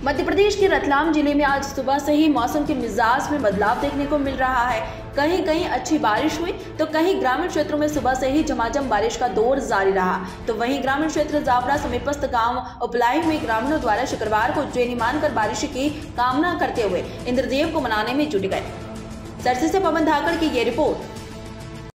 मध्य प्रदेश के रतलाम जिले में आज सुबह से ही मौसम के मिजाज में बदलाव देखने को मिल रहा है। कहीं कहीं अच्छी बारिश हुई तो कहीं ग्रामीण क्षेत्रों में सुबह से ही झमाझम बारिश का दौर जारी रहा। तो वहीं ग्रामीण क्षेत्र जावरा समीपस्थ गांव उपलाई में ग्रामीणों द्वारा शुक्रवार को उज्जैनी मानकर बारिश की कामना करते हुए इंद्रदेव को मनाने में जुट गए। सरसे से पवन धाकड़ की ये रिपोर्ट।